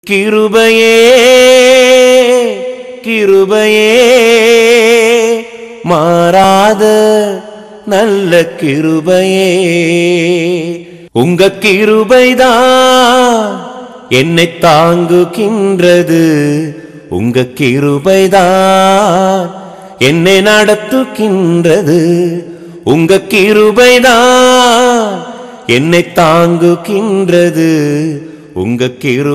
கிருபையே கிருபையே மாறாத நல்ல கிருபையே, உங்க கிருபைதான் என்னை தாங்குகின்றது, உங்க கிருபைதான் என்னை நடத்துகின்றது, உங்க கிருபைதான் என்னை தாங்குகின்றது, உங்க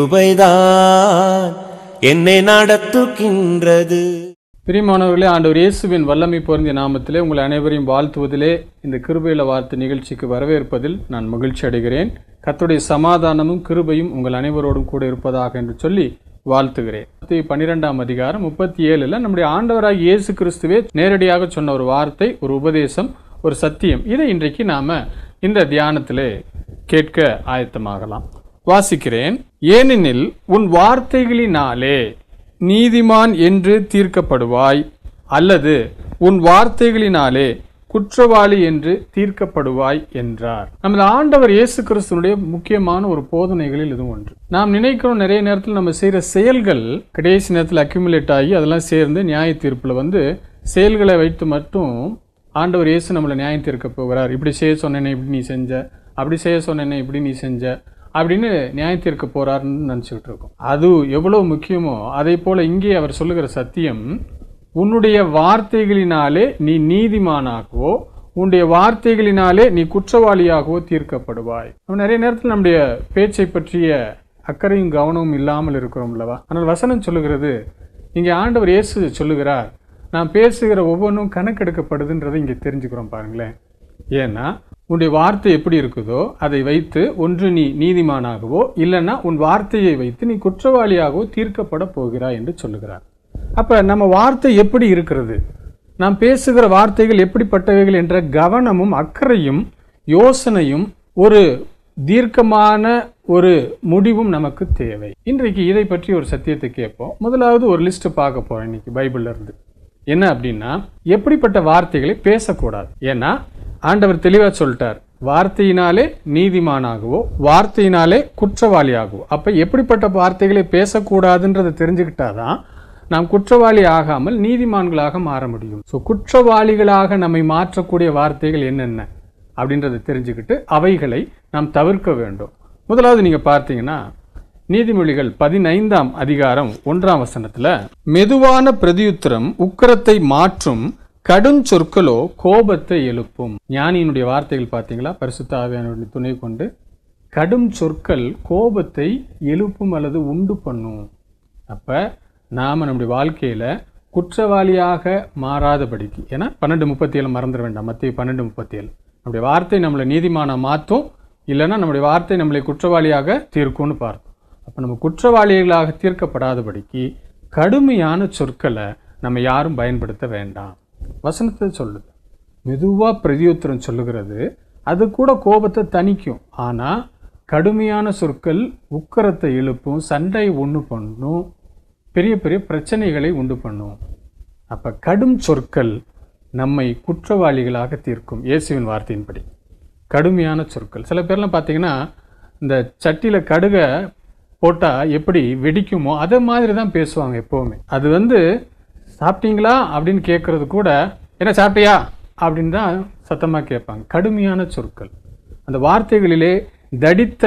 கிருபைதான் என்னை நடத்துகின்றது. பிரியமானவர்களே, ஆண்டவர் இயேசுவின் வல்லமை பொருந்திய நாமத்திலே உங்கள் அனைவரையும் வாழ்த்துவதிலே இந்த கிருபையில வார்த்தை நிகழ்ச்சிக்கு வரவேற்பதில் நான் மகிழ்ச்சி அடைகிறேன். கர்த்தருடைய சமாதானமும் கிருபையும் உங்கள் அனைவரோடும் கூட இருப்பதாக என்று சொல்லி வாழ்த்துகிறேன். 12ஆம் அதிகாரம் 37ல் நம்முடைய ஆண்டவராகிய இயேசு கிறிஸ்துவே நேரடியாக சொன்ன ஒரு வார்த்தை, ஒரு உபதேசம், ஒரு சத்தியம். இதை இன்றைக்கு நாம இந்த தியானத்திலே கேட்க ஆயத்தமாகலாம். வாசிக்கிறேன். ஏனெனில் உன் வார்த்தைகளினாலே நீதிமான் என்று தீர்க்கப்படுவாய், அல்லது உன் வார்த்தைகளினாலே குற்றவாளி என்று தீர்க்கப்படுவாய் என்றார். நமது ஆண்டவர் இயேசு கிறிஸ்துனுடைய முக்கியமான ஒரு போதனைகளில் இது ஒன்று. நாம் நினைக்கிறோம் நிறைய நேரத்தில் நம்ம செய்கிற செயல்கள் கடைசி நேரத்தில் அக்யூமுலேட் ஆகி அதெல்லாம் சேர்ந்து நியாய தீர்ப்பில் செயல்களை வைத்து மட்டும் ஆண்டவர் இயேசு நம்மளை நியாயம் தீர்க்க போகிறார். இப்படி செய்ய சொன்னேனே இப்படி நீ செஞ்ச, அப்படி செய்ய சொன்னேனே இப்படி நீ செஞ்ச அப்படின்னு நியாயம் தீர்க்க போறாருன்னு நினச்சிக்கிட்டு இருக்கோம். அது எவ்வளவு முக்கியமோ அதே போல இங்கே அவர் சொல்லுகிற சத்தியம், உன்னுடைய வார்த்தைகளினாலே நீ நீதிமானாகவோ உன்னுடைய வார்த்தைகளினாலே நீ குற்றவாளியாகவோ தீர்க்கப்படுவாய். நம்ம நிறைய நேரத்தில் நம்முடைய பேச்சை பற்றிய அக்கறையும் கவனமும் இல்லாமல் இருக்கிறோம் அல்லவா? ஆனால் வசனம் சொல்லுகிறது, இங்கே ஆண்டவர் இயேசு சொல்லுகிறார், நான் பேசுகிற ஒவ்வொன்றும் கணக்கெடுக்கப்படுதுன்றதை இங்கே தெரிஞ்சுக்கிறோம். பாருங்களேன். ஏன்னா உன்னுடைய வார்த்தை எப்படி இருக்குதோ அதை வைத்து ஒன்று நீ நீதிமானாகவோ இல்லைன்னா உன் வார்த்தையை வைத்து நீ குற்றவாளியாகவோ தீர்க்கப்பட போகிறாய் என்று சொல்லுகிறார். அப்ப நம்ம வார்த்தை எப்படி இருக்கிறது, நாம் பேசுகிற வார்த்தைகள் எப்படிப்பட்டவைகள் என்ற கவனமும் அக்கறையும் யோசனையும் ஒரு தீர்க்கமான ஒரு முடிவும் நமக்கு தேவை. இன்றைக்கு இதை பற்றி ஒரு சத்தியத்தை கேட்போம். முதலாவது ஒரு லிஸ்ட் பார்க்க போறோம் இன்னைக்கு பைபிள்ல இருந்து. என்ன அப்படின்னா, எப்படிப்பட்ட வார்த்தைகளை பேசக்கூடாது. ஏன்னா ஆண்டவர் தெளிவா சொல்லிட்டார், வார்த்தையினாலே நீதிமானாகவோ வார்த்தையினாலே குற்றவாளியாகவோ. அப்ப எப்படிப்பட்ட வார்த்தைகளை பேசக்கூடாதுன்றதை தெரிஞ்சுக்கிட்டாதான் நாம் குற்றவாளி ஆகாமல் நீதிமான்களாக மாற முடியும். ஸோ குற்றவாளிகளாக நம்மை மாற்றக்கூடிய வார்த்தைகள் என்னென்ன அப்படின்றத தெரிஞ்சுக்கிட்டு அவைகளை நாம் தவிர்க்க வேண்டும். முதலாவது நீங்க பார்த்தீங்கன்னா நீதிமொழிகள் 15ஆம் அதிகாரம் 1ஆம் வசனத்துல, மெதுவான பிரதியுத்தரம் உக்கிரத்தை மாற்றும், கடுஞ்சொற்களோ கோபத்தை எழுப்பும். ஞானியினுடைய வார்த்தைகள் பார்த்தீங்களா? பரிசுத்த ஆவியானவருடைய துணை கொண்டு கடும் சொற்கள் கோபத்தை எழுப்பும் அல்லது உண்டு பண்ணும். அப்ப நாம நம்முடைய வாழ்க்கையில குற்றவாளியாக மாறாதபடிக்கு, ஏன்னா 12:37 மறந்துட வேண்டாம். மத்திய 12:37 நம்முடைய வார்த்தை நம்மளை நீதிமான மாற்றும், இல்லைன்னா நம்முடைய வார்த்தை நம்மளை குற்றவாளியாக தீர்க்கும்னு பார்த்தோம். அப்ப நம்ம குற்றவாளிகளாக தீர்க்கப்படாதபடிக்கு கடுமையான சொற்களை நம்ம யாரும் பயன்படுத்த வேண்டாம். வசனத்தை சொல்லுது, மெதுவா பிரதியுத்தரம் சொல்லுகிறது, அது கூட கோபத்தை தணிக்கும். ஆனா கடுமையான சொற்கள் உக்கிரத்தை எழுப்பும், சண்டை உண்டு பண்ணும், பெரிய பெரிய பிரச்சனைகளை உண்டு பண்ணும். அப்ப கடும் சொற்கள் நம்மை குற்றவாளிகளாக தீர்க்கும். இயேசுவின் வார்த்தையின்படி கடுமையான சொற்கள். சில பேர்லாம் பார்த்தீங்கன்னா இந்த சட்டியில கடுகை போட்டா எப்படி வெடிக்குமோ அதே மாதிரி தான் பேசுவாங்க எப்பவுமே. அது சாப்பிட்டீங்களா அப்படின்னு கேட்கறது கூட, என்ன சாப்பிட்டியா அப்படின்னு தான் சத்தமாக கேட்பாங்க. கடுமையான சொற்கள், அந்த வார்த்தைகளிலே தடித்த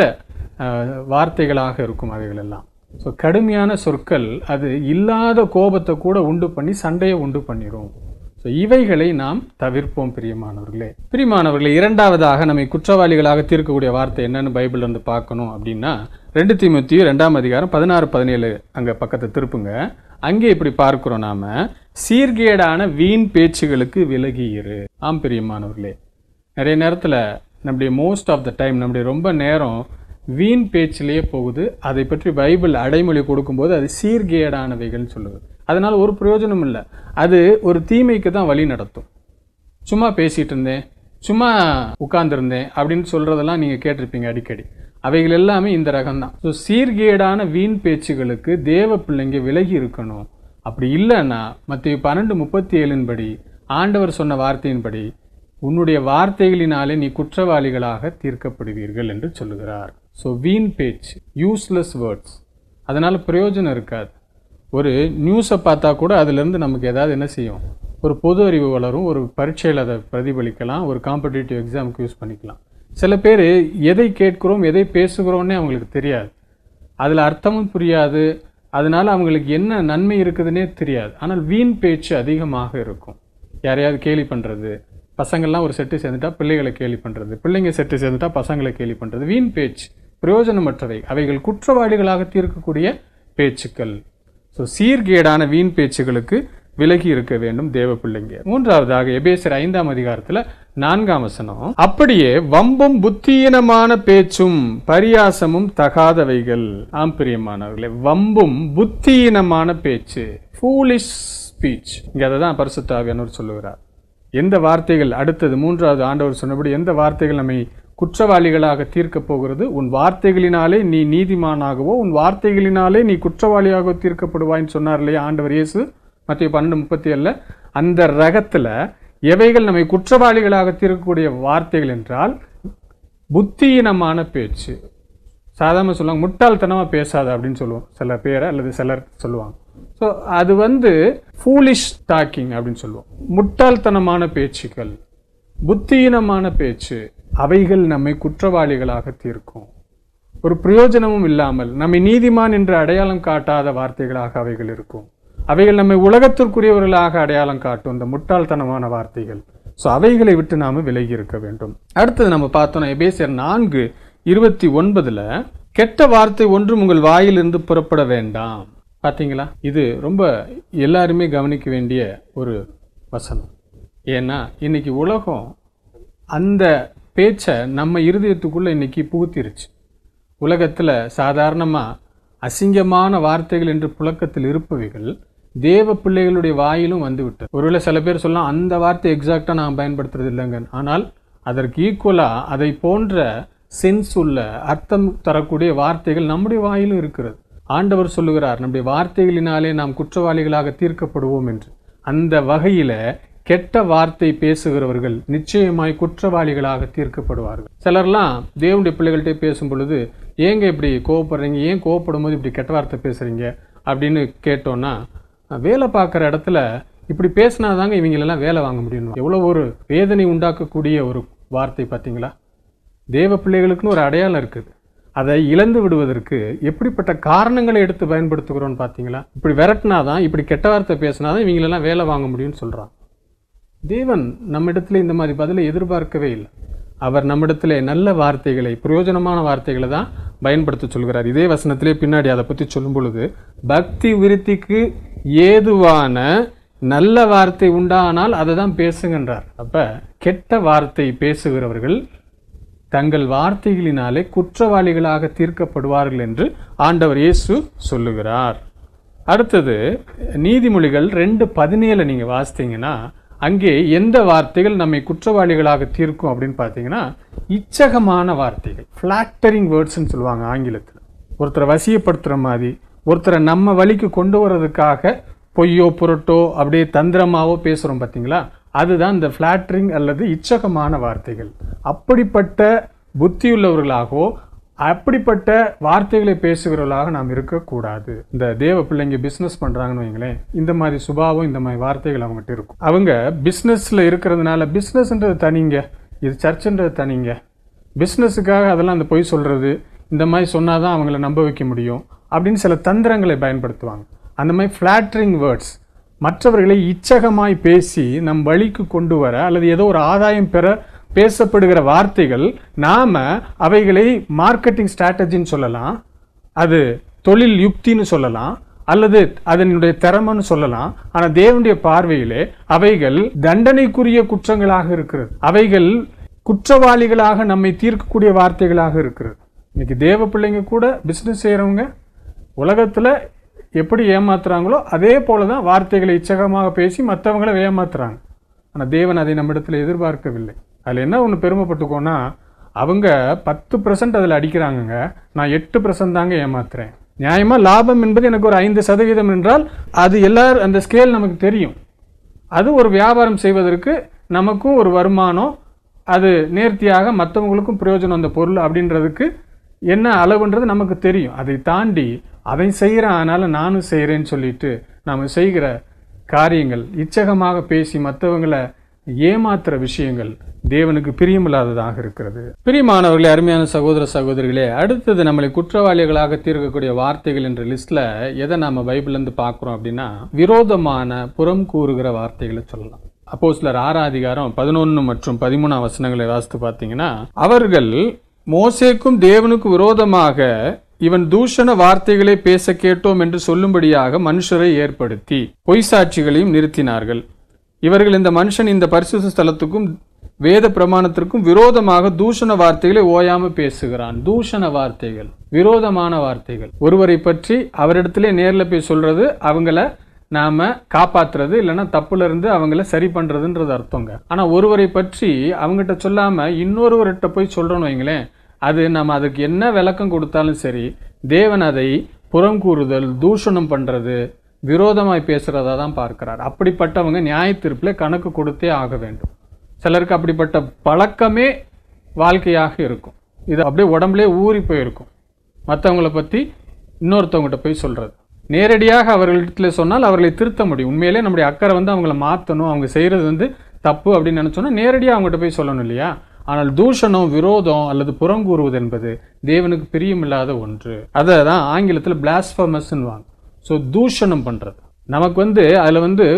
வார்த்தைகளாக இருக்கும் அவைகள் எல்லாம். ஸோ கடுமையான சொற்கள் அது இல்லாத கோபத்தை கூட உண்டு பண்ணி சண்டையை உண்டு பண்ணிடும். ஸோ இவைகளை நாம் தவிர்ப்போம். பிரியமானவர்களே, இரண்டாவதாக நம்மை குற்றவாளிகளாக தீர்க்கக்கூடிய வார்த்தை என்னன்னு பைபிள்ல இருந்து பார்க்கணும் அப்படின்னா, 2 தீமோத்தேயு 2ஆம் அதிகாரம் 16-17 அங்க பக்கத்தை திருப்புங்க. அங்கே இப்படி பார்க்கிறோம் நாம, சீர்கேடான வீண் பேச்சுகளுக்கு விலகி இரு. ஆம் பிரியமானவர்களே, நிறைய நேரத்தில் நம்முடைய மோஸ்ட் ஆஃப் த டைம் நம்முடைய ரொம்ப நேரம் வீண் பேச்சிலேயே போகுது. அதை பற்றி பைபிள் அடைமொழி கொடுக்கும்போது அது சீர்கேடானவைகள்னு சொல்லுது. அதனால ஒரு பிரயோஜனம் இல்லை. அது ஒரு தீமைக்கு தான் வழி நடத்தும். சும்மா பேசிட்டு இருந்தேன், சும்மா உட்கார்ந்துருந்தேன் அப்படின்னு சொல்றதெல்லாம் நீங்க கேட்டிருப்பீங்க அடிக்கடி. அவைகள் எல்லாமே இந்த ரகம்தான். ஸோ சீர்கேடான வீண் பேச்சுகளுக்கு தேவ பிள்ளைங்க விலகி இருக்கணும். அப்படி இல்லைன்னா மத்தேயு 12:37 படி ஆண்டவர் சொன்ன வார்த்தையின்படி உன்னுடைய வார்த்தைகளினாலே நீ குற்றவாளிகளாக தீர்க்கப்படுவீர்கள் என்று சொல்லுகிறார். ஸோ வீண் பேச்சு, யூஸ்லெஸ் வேர்ட்ஸ், அதனால் பிரயோஜனம் இருக்காது. ஒரு நியூஸை பார்த்தா கூட அதிலிருந்து நமக்கு ஏதாவது என்ன செய்யும், ஒரு பொது அறிவு வளரும், ஒரு பரீட்சையில் அதை பிரதிபலிக்கலாம், ஒரு காம்படிட்டிவ் எக்ஸாமுக்கு யூஸ் பண்ணிக்கலாம். சில பேர் எதை கேட்குறோம் எதை பேசுகிறோன்னே அவங்களுக்கு தெரியாது, அதில் அர்த்தமும் புரியாது, அதனால் அவங்களுக்கு என்ன நன்மை இருக்குதுன்னே தெரியாது. ஆனால் வீண் பேச்சு அதிகமாக இருக்கும். யாரையாவது கேலி பண்ணுறது, பசங்கள்லாம் ஒரு செட்டு சேர்ந்துட்டா பிள்ளைகளை கேலி பண்ணுறது, பிள்ளைங்க செட்டு சேர்ந்துட்டா பசங்களை கேலி பண்ணுறது, வீண் பேச்சு, பிரயோஜனமற்றவை, அவைகள் குற்றவாளிகளாக தீர்க்கக்கூடிய பேச்சுக்கள். ஸோ சீர்கேடான வீண் பேச்சுகளுக்கு விலகி இருக்க வேண்டும் தேவ பிள்ளைங்க. மூன்றாவதாக எபேசியர் 5ஆம் அதிகாரத்தில் 4ஆம் வசனம், அப்படியே வம்பும் புத்தியீனமான பேச்சும் பரியாசமும் தகாதவைகள். ஆம் பிரியமானவர்களே, வம்பும் புத்தியீனமான பேச்சு, ஃபூலிஷ் ஸ்பீச். இங்கே அதை தான் பரிசுத்த ஆவியானவர் சொல்லுகிறார். எந்த வார்த்தைகள், அடுத்தது 3வது ஆண்டவர் சொன்னபடி எந்த வார்த்தைகள் நம்மை குற்றவாளிகளாக தீர்க்கப் போகிறது, உன் வார்த்தைகளினாலே நீ நீதிமானாகவோ உன் வார்த்தைகளினாலே நீ குற்றவாளியாக தீர்க்கப்படுவாய்ன்னு சொன்னார் இல்லையா ஆண்டவர் இயேசு மத்தேயு 12:37. அந்த ரகத்தில் எவைகள் நம்மை குற்றவாளிகளாக தீர்க்கக்கூடிய வார்த்தைகள் என்றால் புத்தியீனமான பேச்சு. சாதாரண சொல்லுவாங்க, முட்டாள்தனமாக பேசாத அப்படின்னு சொல்லுவோம் சில பேரை, அல்லது சிலர் சொல்லுவாங்க. ஸோ அது ஃபூலிஷ் டாக்கிங் அப்படின்னு சொல்லுவோம். முட்டாள்தனமான பேச்சுக்கள், புத்தியீனமான பேச்சு, அவைகள் நம்மை குற்றவாளிகளாக தீர்க்கும். ஒரு பிரயோஜனமும் இல்லாமல் நம்மை நீதிமான் என்று அடையாளம் காட்டாத வார்த்தைகளாக அவைகள் இருக்கும். அவைகள் நம்மை உலகத்திற்குரியவர்களாக அடையாளம் காட்டும் இந்த முட்டாள்தனமான வார்த்தைகள். ஸோ அவைகளை விட்டு நாம் விலகி இருக்க வேண்டும். அடுத்தது நம்ம பார்த்தோம்னா எபேசியர் 4:29, கெட்ட வார்த்தை ஒன்றும் உங்கள் வாயிலிருந்து புறப்பட வேண்டாம். பார்த்தீங்களா, இது ரொம்ப எல்லாருமே கவனிக்க வேண்டிய ஒரு வசனம். ஏன்னா இன்னைக்கு உலகம் அந்த பேச்சை நம்ம இருதயத்துக்குள்ளே இன்னைக்கு புகுத்திருச்சு. உலகத்தில் சாதாரணமாக அசிங்கமான வார்த்தைகள் என்று புழக்கத்தில் இருப்பவைகள் தேவ பிள்ளைகளுடைய வாயிலும் வந்து விட்டது. ஒருவேளை சில பேர் சொல்லலாம், அந்த வார்த்தை எக்ஸாக்டாக நான் பயன்படுத்துறது இல்லைங்க, ஆனால் அதற்கு ஈக்குவலாக அதை போன்ற சென்ஸ் உள்ள அர்த்தம் தரக்கூடிய வார்த்தைகள் நம்முடைய வாயிலும் இருக்கிறது. ஆண்டவர் சொல்லுகிறார், நம்முடைய வார்த்தைகளினாலே நாம் குற்றவாளிகளாக தீர்க்கப்படுவோம் என்று. அந்த வகையில் கெட்ட வார்த்தை பேசுகிறவர்கள் நிச்சயமாய் குற்றவாளிகளாக தீர்க்கப்படுவார்கள். சிலர்லாம் தேவனுடைய பிள்ளைகள்கிட்ட பேசும் பொழுது, ஏங்க இப்படி கோவப்படுறீங்க, ஏன் கோவப்படும் போது இப்படி கெட்ட வார்த்தை பேசுகிறீங்க அப்படின்னு கேட்டோன்னா, வேலை பார்க்குற இடத்துல இப்படி பேசினாதாங்க இவங்களெல்லாம் வேலை வாங்க முடியும். எவ்வளோ ஒரு வேதனை உண்டாக்கக்கூடிய ஒரு வார்த்தை பார்த்தீங்களா. தேவ பிள்ளைகளுக்குன்னு ஒரு அடையாளம் இருக்குது, அதை இழந்து விடுவதற்கு எப்படிப்பட்ட காரணங்களை எடுத்து பயன்படுத்துகிறோன்னு பார்த்தீங்களா. இப்படி விரட்டினாதான், இப்படி கெட்ட வார்த்தை பேசினாதான் இவங்களெல்லாம் வேலை வாங்க முடியும்னு சொல்கிறான். தேவன் நம்மிடத்துல இந்த மாதிரி பதிலை எதிர்பார்க்கவே இல்லை. அவர் நம்மிடத்துல நல்ல வார்த்தைகளை, பிரயோஜனமான வார்த்தைகளை தான் பயன்படுத்த சொல்கிறார். இதே வசனத்திலே பின்னாடி அதை பற்றி சொல்லும் பொழுது, பக்தி விருத்திக்கு ஏதுவான நல்ல வார்த்தை உண்டானால் அதை தான் பேசுகின்றார். அப்ப கெட்ட வார்த்தை பேசுகிறவர்கள் தங்கள் வார்த்தைகளினாலே குற்றவாளிகளாக தீர்க்கப்படுவார்கள் என்று ஆண்டவர் இயேசு சொல்லுகிறார். அடுத்தது நீதிமொழிகள் 2:17 நீங்கள் வாசித்தீங்கன்னா, அங்கே எந்த வார்த்தைகள் நம்மை குற்றவாளிகளாக தீர்க்கும் அப்படின்னு பார்த்தீங்கன்னா, இச்சகமான வார்த்தைகள், ஃப்ளாட்டரிங் வேர்ட்ஸ்ன்னு சொல்லுவாங்க ஆங்கிலத்தில். ஒருத்தரை வசியப்படுத்துகிற மாதிரி, ஒருத்தரை நம்ம வழிக்கு கொண்டு வர்றதுக்காக பொய்யோ புரட்டோ அப்படியே தந்திரமாவோ பேசுகிறோம் பார்த்தீங்களா, அதுதான் இந்த ஃப்ளாட்டரிங் அல்லது இச்சகமான வார்த்தைகள். அப்படிப்பட்ட புத்தியுள்ளவர்களாகவோ அப்படிப்பட்ட வார்த்தைகளை பேசுகிறவர்களாக நாம் இருக்கக்கூடாது. இந்த தேவ பிள்ளைங்க பிஸ்னஸ் பண்ணுறாங்கன்னு வைங்களேன், இந்த மாதிரி சுபாவம், இந்த மாதிரி வார்த்தைகள் அவங்ககிட்ட இருக்கும். அவங்க பிஸ்னஸில் இருக்கிறதுனால, பிஸ்னஸ்ன்றது தனிங்க, இது சர்ச்சுன்றது தனிங்க, பிஸ்னஸுக்காக அதெல்லாம் அந்த பொய் சொல்கிறது, இந்த மாதிரி சொன்னால் தான் அவங்கள நம்ப வைக்க முடியும் அப்படின்னு சில தந்திரங்களை பயன்படுத்துவாங்க. அந்த மாதிரி ஃப்ளாட்டரிங் வேர்ட்ஸ், மற்றவர்களை இச்சகமாய் பேசி நம் வழிக்கு கொண்டு வர அல்லது ஏதோ ஒரு ஆதாயம் பெற பேசப்படுகிற வார்த்தைகள், நாம அவைகளை மார்க்கெட்டிங் ஸ்ட்ராட்டஜின்னு சொல்லலாம், அது தொழில் யுக்தின்னு சொல்லலாம், அல்லது அதனுடைய திறமைன்னு சொல்லலாம். ஆனால் தேவனுடைய பார்வையிலே அவைகள் தண்டனைக்குரிய குற்றங்களாக இருக்கிறது. அவைகள் குற்றவாளிகளாக நம்மை தீர்க்கக்கூடிய வார்த்தைகளாக இருக்கிறது. இன்னைக்கு தேவ பிள்ளைங்க கூட பிஸ்னஸ் செய்கிறவங்க உலகத்தில் எப்படி ஏமாத்துறாங்களோ அதே போல தான் வார்த்தைகளை இச்சகமாக பேசி மற்றவங்களை ஏமாத்துறாங்க. ஆனால் தேவன் அதை நம்மிடத்தில் எதிர்பார்க்கவில்லை. அதில் என்ன ஒன்று பெருமைப்பட்டுக்கோன்னா, அவங்க 10% அதில் அடிக்கிறாங்கங்க, நான் 8% தாங்க ஏமாத்துறேன். நியாயமாக லாபம் என்பது எனக்கு ஒரு 5% என்றால் அது எல்லாரும் அந்த ஸ்கேல் நமக்கு தெரியும். அது ஒரு வியாபாரம் செய்வதற்கு நமக்கும் ஒரு வருமானம், அது நேர்த்தியாக மற்றவங்களுக்கும் பிரயோஜனம் அந்த பொருள் அப்படின்றதுக்கு என்ன அளவுன்றது நமக்கு தெரியும். அதை தாண்டி அவன் செய்கிறான் அதனால நானும் செய்கிறேன்னு சொல்லிட்டு நாம் செய்கிற காரியங்கள், இச்சகமாக பேசி மற்றவங்களை ஏமாத்துற விஷயங்கள் தேவனுக்கு பிரியமில்லாததாக இருக்கிறது. பிரியமானவர்களே, அருமையான சகோதர சகோதரிகளே, அடுத்தது நம்மளை குற்றவாளிகளாக தீர்க்கக்கூடிய வார்த்தைகள் என்ற லிஸ்ட்ல எதை நாம பைபிள்ல இருந்து பார்க்கிறோம் அப்படின்னா, விரோதமான புறம் கூறுகிற வார்த்தைகளை சொல்லலாம். அப்போஸ்தலர் 6 அதிகாரம் 11 மற்றும் 13 வசனங்களை வாசித்து பார்த்தீங்கன்னா, அவர்கள் மோசேக்கும் தேவனுக்கும் விரோதமாக இவன் தூஷண வார்த்தைகளை பேச கேட்டோம் என்று சொல்லும்படியாக மனுஷரை ஏற்படுத்தி பொய் சாட்சிகளையும் நிறுத்தினார்கள். இவர்கள் இந்த மனுஷன் இந்த பரிசுத்த ஸ்தலத்துக்கும் வேத பிரமாணத்திற்கும் விரோதமாக தூஷண வார்த்தைகளை ஓயாம பேசுகிறான். தூஷண வார்த்தைகள், விரோதமான வார்த்தைகள், ஒருவரை பற்றி அவரிடத்திலே நேர்ல போய் சொல்றது, அவங்கள நாம காப்பாத்துறது, இல்லைன்னா தப்புல இருந்து அவங்கள சரி பண்றதுன்றது அர்த்தங்க. ஆனா ஒருவரை பற்றி அவங்ககிட்ட சொல்லாம இன்னொருவர்கிட்ட போய் சொல்றோன்னு வைங்களேன், அது நம்ம அதுக்கு என்ன விளக்கம் கொடுத்தாலும் சரி, தேவன் அதை புறம் கூறுதல், தூஷணம் பண்றது, விரோதமாய் பேசுறதா தான் பார்க்கிறார். அப்படிப்பட்டவங்க நியாய தீர்ப்பில் கணக்கு கொடுத்தே ஆக வேண்டும். சிலருக்கு அப்படிப்பட்ட பழக்கமே வாழ்க்கையாக இருக்கும். இது அப்படியே உடம்புலே ஊறி போயிருக்கும். மற்றவங்களை பற்றி இன்னொருத்தவங்ககிட்ட போய் சொல்றது, நேரடியாக அவர்களிடத்துல சொன்னால் அவர்களை திருத்த முடியும். உண்மையிலே நம்முடைய அக்கறை அவங்கள மாற்றணும், அவங்க செய்கிறது தப்பு அப்படின்னு நினைச்சோன்னா நேரடியாக அவங்ககிட்ட போய் சொல்லணும் இல்லையா? ஆனால் தூஷணம், விரோதம் அல்லது புறங்கூறுவது என்பது தேவனுக்கு பிரியமில்லாத ஒன்று. அதை தான் ஆங்கிலத்தில் பிளாஸ்பமஸ்ன்னு வாங்க. ஸோ தூஷணம் பண்ணுறது நமக்கு அதில்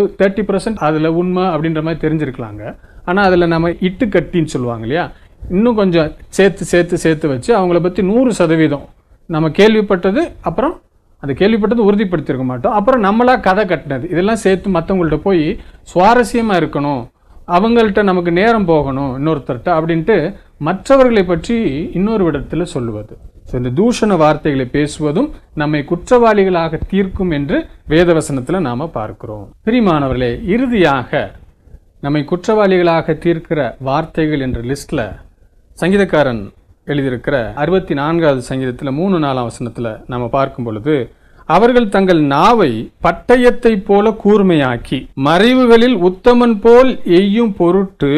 30% அதில் உண்மை அப்படின்ற மாதிரி தெரிஞ்சிருக்கலாங்க. ஆனால் அதில் நம்ம இட்டுக்கட்டின்னு சொல்லுவாங்க இல்லையா, இன்னும் கொஞ்சம் சேர்த்து வச்சு அவங்கள பற்றி 100% நம்ம கேள்விப்பட்டது, அப்புறம் அந்த கேள்விப்பட்டது உறுதிப்படுத்தியிருக்க மாட்டோம், அப்புறம் நம்மளா கதை கட்டினது, இதெல்லாம் சேர்த்து மற்றவங்கள்ட்ட போய் சுவாரஸ்யமாக இருக்கணும், அவங்கள்ட்ட நமக்கு நேரம் போகணும் இன்னொருத்தர்கிட்ட அப்படின்ட்டு மற்றவர்களை பற்றி இன்னொரு இடத்துல சொல்லுவது. ஸோ இந்த தூஷண வார்த்தைகளை பேசுவதும் நம்மை குற்றவாளிகளாக தீர்க்கும் என்று வேதவசனத்தில் நாம் பார்க்கிறோம். பிரியமானவர்களே, இறுதியாக நம்மை குற்றவாளிகளாக தீர்க்கிற வார்த்தைகள் என்ற லிஸ்ட்ல சங்கீதக்காரன் எழுதியிருக்கிற 64வது சங்கீதத்தில் 3-4 வசனத்தில் நாம் பார்க்கும் பொழுது, அவர்கள் தங்கள் நாவை பட்டயத்தை போல கூர்மையாக்கி மறைவுகளில் உத்தமன் போல் எய்யும் பொருட்டு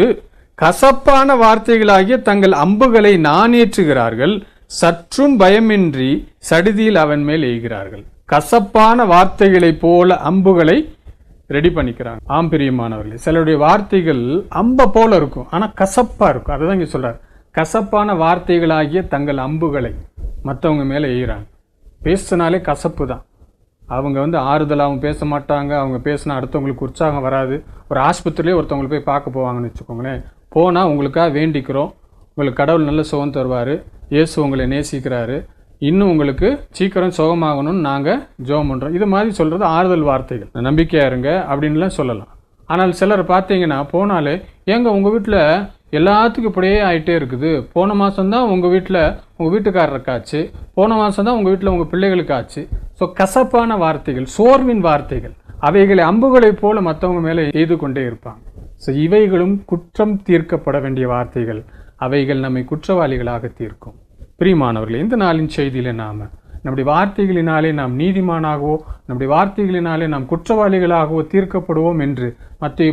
கசப்பான வார்த்தைகளாகிய தங்கள் அம்புகளை நாணேற்றுகிறார்கள், சற்றும் பயமின்றி சடிதியில் அவன் மேல் எய்கிறார்கள். கசப்பான வார்த்தைகளை போல அம்புகளை ரெடி பண்ணிக்கிறாங்க. ஆம் பிரியமானவர்களே, சிலருடைய வார்த்தைகள் அம்ப போல இருக்கும், ஆனா கசப்பா இருக்கும். அதுதான் இங்க சொல்றாரு, கசப்பான வார்த்தைகளாகிய தங்கள் அம்புகளை மற்றவங்க மேல எய்கிறாங்க. பேசினாலே கசப்பு தான். அவங்க ஆறுதலாகவும் பேச மாட்டாங்க. அவங்க பேசினா அடுத்தவங்களுக்கு உற்சாகம் வராது. ஒரு ஆஸ்பத்திரியிலே ஒருத்தவங்களை போய் பார்க்க போவாங்கன்னு வச்சுக்கோங்களேன், போனால் உங்களுக்காக வேண்டிக்கிறோம், உங்களுக்கு கடவுள் நல்ல சுகம் தருவார், இயேசு உங்களை நேசிக்கிறாரு, இன்னும் உங்களுக்கு சீக்கிரம் சுகமாகணும்னு நாங்கள் ஜெபம் பண்ணுறோம், இது மாதிரி சொல்கிறது ஆறுதல் வார்த்தைகள், நம்பிக்கையாக இருங்க அப்படின்லாம் சொல்லலாம். ஆனால் சிலர் பார்த்தீங்கன்னா போனாலே, ஏங்க உங்கள் வீட்டில் எல்லாத்துக்கும் இப்படியே ஆகிட்டே இருக்குது, போன மாதம்தான் உங்கள் வீட்டில் உங்கள் வீட்டுக்காரருக்கு ஆச்சு, போன மாதம் தான் உங்கள் வீட்டில் உங்கள் பிள்ளைகளுக்கு ஆச்சு. ஸோ கசப்பான வார்த்தைகள், சோர்வின் வார்த்தைகள், அவைகளை அம்புகளைப் போல மற்றவங்க மேலே எய்து கொண்டே இருப்பாங்க. ஸோ இவைகளும் குற்றம் தீர்க்கப்பட வேண்டிய வார்த்தைகள், அவைகள் நம்மை குற்றவாளிகளாக தீர்க்கும். பிரியமானவர்களே, இந்த நாளின் செய்தியில நம்முடைய வார்த்தைகளினாலே நாம் நீதிமானாகவோ, நம்முடைய வார்த்தைகளினாலே நாம் குற்றவாளிகளாகவோ தீர்க்கப்படுவோம் என்று மத்தேயு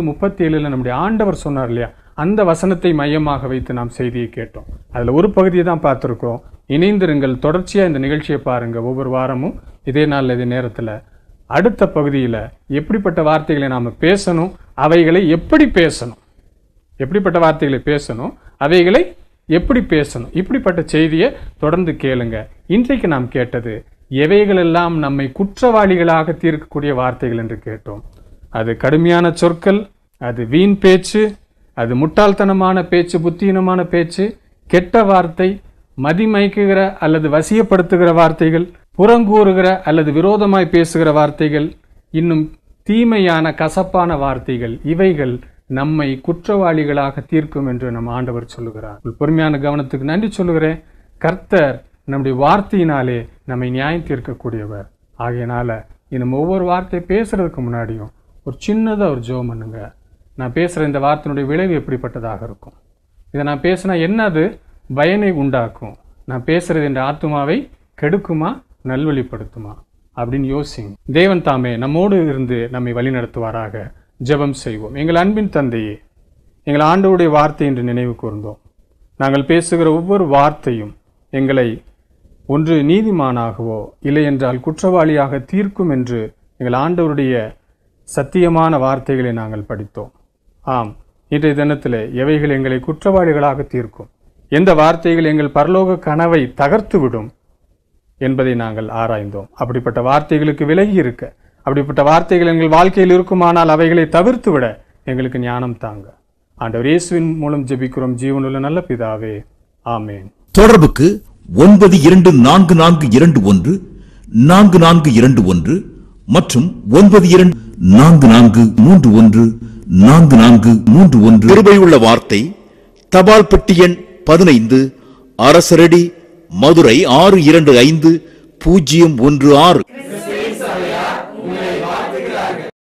12:37 நம்முடைய ஆண்டவர் சொன்னார் இல்லையா, அந்த வசனத்தை மையமாக வைத்து நாம் செய்தியை கேட்டோம். அதில் ஒரு பகுதியை தான் பார்த்துருக்கோம். இணைந்திருங்கள், தொடர்ச்சியாக இந்த நிகழ்ச்சியை பாருங்கள். ஒவ்வொரு வாரமும் இதே நாளில் இதே நேரத்தில் அடுத்த பகுதியில் எப்படிப்பட்ட வார்த்தைகளை நாம் பேசணும், அவைகளை எப்படி பேசணும், எப்படிப்பட்ட வார்த்தைகளை பேசணும், அவைகளை எப்படி பேசணும், இப்படிப்பட்ட செய்தியை தொடர்ந்து கேளுங்க. இன்றைக்கு நாம் கேட்டது எவைகளெல்லாம் நம்மை குற்றவாளிகளாக தீர்க்கக்கூடிய வார்த்தைகள் என்று கேட்டோம். அது கடுமையான சொற்கள், அது வீண் பேச்சு, அது முட்டாள்தனமான பேச்சு, புத்தியீனமான பேச்சு, கெட்ட வார்த்தை, மதிமயக்குகிற அல்லது வசியப்படுத்துகிற வார்த்தைகள், புறங்கூறுகிற அல்லது விரோதமாய் பேசுகிற வார்த்தைகள், இன்னும் தீமையான கசப்பான வார்த்தைகள், இவைகள் நம்மை குற்றவாளிகளாக தீர்க்கும் என்று நம் ஆண்டவர் சொல்லுகிறார். பொறுமையான கவனத்துக்கு நன்றி சொல்லுகிறேன். கர்த்தர் நம்முடைய வார்த்தையினாலே நம்மை நியாயம் தீர்க்கக்கூடியவர். ஆகையினால இன்னும் ஒவ்வொரு வார்த்தை பேசுறதுக்கு முன்னாடியும் ஒரு சின்னதாக ஒரு ஜெபம் பண்ணுங்க. நான் பேசுகிற இந்த வார்த்தையினுடைய விளைவு எப்படிப்பட்டதாக இருக்கும், இதை நான் பேசினா என்னது பயனை உண்டாக்கும், நான் பேசுறது என்ற ஆத்துமாவை கெடுக்குமா நல்வழிப்படுத்துமா அப்படின்னு யோசிங்க. தேவன் தாமே நம்மோடு இருந்து நம்மை வழி நடத்துவாராக. ஜெபம் செய்வோம். எங்கள் அன்பின் தந்தையே, எங்கள் ஆண்டவருடைய வார்த்தை என்று நினைவு கூர்ந்தோம். நாங்கள் பேசுகிற ஒவ்வொரு வார்த்தையும் எங்களை ஒன்று நீதிமானாகவோ இல்லை என்றால் குற்றவாளியாக தீர்க்கும் என்று எங்கள் ஆண்டவருடைய சத்தியமான வார்த்தைகளை நாங்கள் படித்தோம். ஆம், இன்றைய தினத்திலே எவைகள் எங்களை குற்றவாளிகளாக தீர்க்கும், எந்த வார்த்தைகள் எங்கள் பரலோக கனவை தகர்த்துவிடும் என்பதை நாங்கள் ஆராய்ந்தோம். அப்படிப்பட்ட வார்த்தைகளுக்கு விலகி இருக்க, அப்படிப்பட்ட வார்த்தைகள் எங்கள் வாழ்க்கையில் இருக்குமானால் அவைகளை தவிர்த்து விட எங்களுக்கு ஞானம் தாங்க. ஆண்டவர் இயேசுவின் மூலம் ஜெபிக்கிறோம் ஜீவனுள்ள நல்ல பிதாவே, ஆமேன். தொடர்புக்கு 9242214421 மற்றும் 9244314431. கிருபையுள்ள வார்த்தை, தபால் பெட்டி எண் 15, அரசரடி, மதுரை 625016.